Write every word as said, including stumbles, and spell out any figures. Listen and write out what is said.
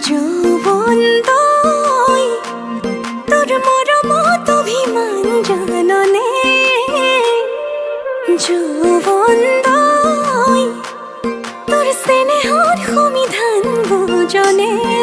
যৌবন তই তোর মৰমত অভিমান জাননে যৌবন তই তোৰ স্নেহৰ সমিধান বুজনে